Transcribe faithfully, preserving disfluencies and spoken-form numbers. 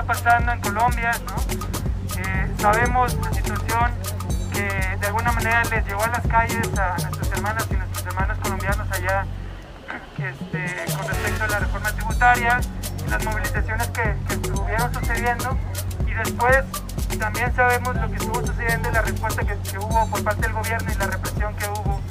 pasando en Colombia, ¿no? Eh, sabemos la situación que de alguna manera les llevó a las calles a nuestras hermanas y nuestros hermanos colombianos allá este, con respecto a la reforma tributaria, las movilizaciones que, que estuvieron sucediendo, y después también sabemos lo que estuvo sucediendo y la respuesta que, que hubo por parte del gobierno y la represión que hubo